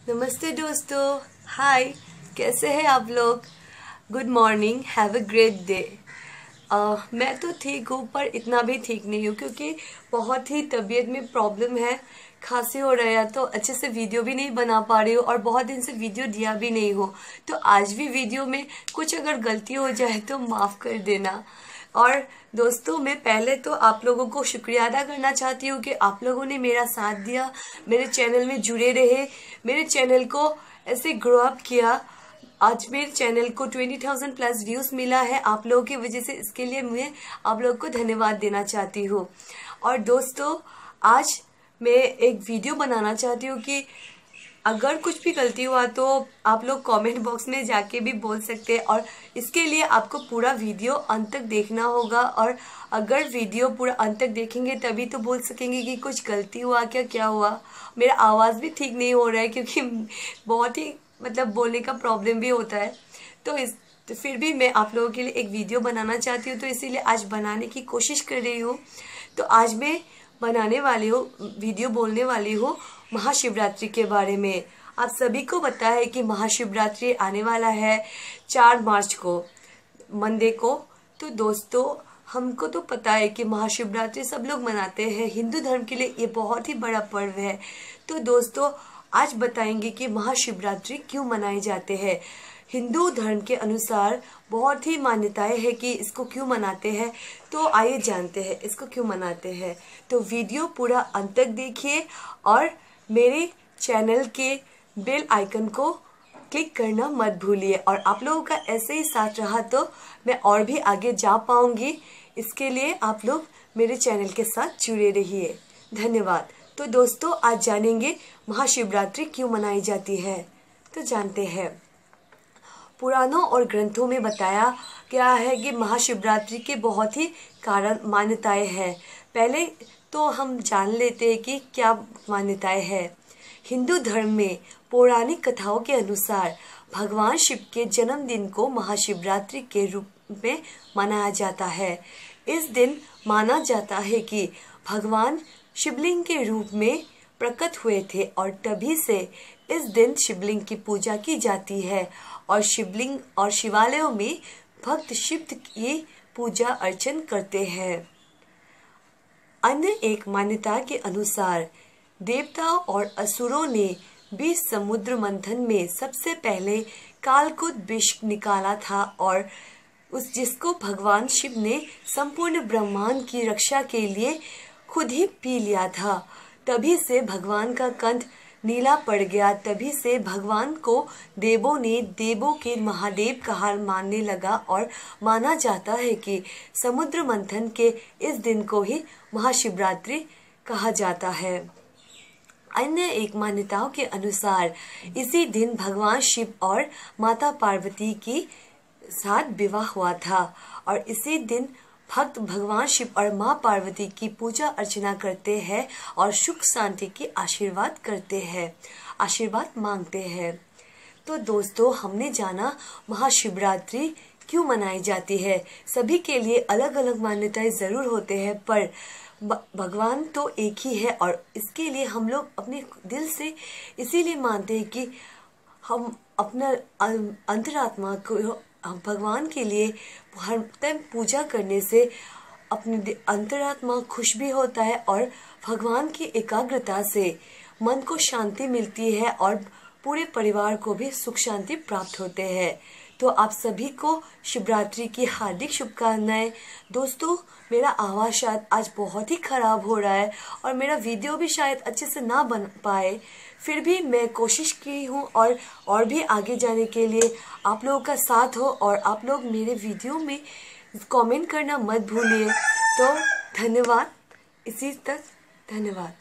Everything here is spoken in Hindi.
नमस्ते दोस्तों, हाय। कैसे हैं आप लोग? Good morning, have a great day. मैं तो ठीक हूँ पर इतना भी ठीक नहीं हूँ क्योंकि बहुत ही तबीयत में प्रॉब्लम है। खांसी हो रहा है तो अच्छे से वीडियो भी नहीं बना पा रही हूँ और बहुत दिन से वीडियो दिया भी नहीं हो, तो आज भी वीडियो में कुछ अगर गलती हो जाए तो माफ़ कर देना। और दोस्तों, मैं पहले तो आप लोगों को शुक्रिया अदा करना चाहती हूँ कि आप लोगों ने मेरा साथ दिया, मेरे चैनल में जुड़े रहे, मेरे चैनल को ऐसे ग्रो अप किया। आज मेरे चैनल को 20,000 प्लस व्यूज मिला है आप लोगों की वजह से। इसके लिए मैं आप लोगों को धन्यवाद देना चाहती हूँ। और दोस्तों, आज मैं एक वीडियो बनाना चाहती हूँ कि अगर कुछ भी गलती हुआ तो आप लोग कमेंट बॉक्स में जाके भी बोल सकते हैं, और इसके लिए आपको पूरा वीडियो अंत तक देखना होगा। और अगर वीडियो पूरा अंत तक देखेंगे तभी तो बोल सकेंगे कि कुछ गलती हुआ क्या हुआ। मेरा आवाज़ भी ठीक नहीं हो रहा है क्योंकि बहुत ही बोलने का प्रॉब्लम भी होता है। तो फिर भी मैं आप लोगों के लिए एक वीडियो बनाना चाहती हूँ, तो इसीलिए आज बनाने की कोशिश कर रही हूँ। तो आज मैं बनाने वाली हूँ, वीडियो बोलने वाली हूँ महाशिवरात्रि के बारे में। आप सभी को पता है कि महाशिवरात्रि आने वाला है 4 मार्च को, मंडे को। तो दोस्तों, हमको तो पता है कि महाशिवरात्रि सब लोग मनाते हैं। हिंदू धर्म के लिए ये बहुत ही बड़ा पर्व है। तो दोस्तों, आज बताएंगे कि महाशिवरात्रि क्यों मनाए जाते हैं। हिंदू धर्म के अनुसार बहुत ही मान्यताएं हैं कि इसको क्यों मनाते हैं। तो आइए जानते हैं इसको क्यों मनाते हैं। तो वीडियो पूरा अंत तक देखिए और मेरे चैनल के बेल आइकन को क्लिक करना मत भूलिए। और आप लोगों का ऐसे ही साथ रहा तो मैं और भी आगे जा पाऊंगी। इसके लिए आप लोग मेरे चैनल के साथ जुड़े रहिए। धन्यवाद। तो दोस्तों, आज जानेंगे महाशिवरात्रि क्यों मनाई जाती है। तो जानते हैं, पुराणों और ग्रंथों में बताया गया है कि महाशिवरात्रि के बहुत ही कारण मान्यताएं हैं। पहले तो हम जान लेते हैं कि क्या मान्यताएं हैं। हिंदू धर्म में पौराणिक कथाओं के अनुसार भगवान शिव के जन्मदिन को महाशिवरात्रि के रूप में मनाया जाता है। इस दिन माना जाता है कि भगवान शिवलिंग के रूप में प्रकट हुए थे और तभी से इस दिन शिवलिंग की पूजा की जाती है। और शिवलिंग और शिवालयों में भक्त शिव की पूजा अर्चन करते हैं। अन्य एक मान्यता के अनुसार देवताओं और असुरों ने बीच समुद्र मंथन में सबसे पहले कालकूट विष निकाला था और जिसको भगवान शिव ने संपूर्ण ब्रह्मांड की रक्षा के लिए खुद ही पी लिया था। तभी से भगवान का कंठ नीला पड़ गया। तभी से भगवान को देवों ने देवों के महादेव कहा मानने लगा और माना जाता है कि समुद्र मंथन के इस दिन को ही महाशिवरात्रि कहा जाता है। अन्य एक मान्यताओं के अनुसार इसी दिन भगवान शिव और माता पार्वती की साथ विवाह हुआ था और इसी दिन भक्त भगवान शिव और माँ पार्वती की पूजा अर्चना करते हैं और सुख शांति की आशीर्वाद करते हैं, आशीर्वाद मांगते हैं। तो दोस्तों, हमने जाना महाशिवरात्रि क्यों मनाई जाती है। सभी के लिए अलग अलग मान्यताएं जरूर होते हैं, पर भगवान तो एक ही है और इसके लिए हम लोग अपने दिल से इसीलिए मानते हैं कि हम अपना अंतरात्मा को भगवान के लिए हर टाइम पूजा करने से अपने अंतरात्मा खुश भी होता है और भगवान की एकाग्रता से मन को शांति मिलती है और पूरे परिवार को भी सुख शांति प्राप्त होते हैं। तो आप सभी को शिवरात्रि की हार्दिक शुभकामनाएं। दोस्तों, मेरा आवाज़ शायद आज बहुत ही खराब हो रहा है और मेरा वीडियो भी शायद अच्छे से ना बन पाए, फिर भी मैं कोशिश की हूँ और भी आगे जाने के लिए आप लोगों का साथ हो और आप लोग मेरे वीडियो में कमेंट करना मत भूलिए। तो धन्यवाद। इसी तक धन्यवाद।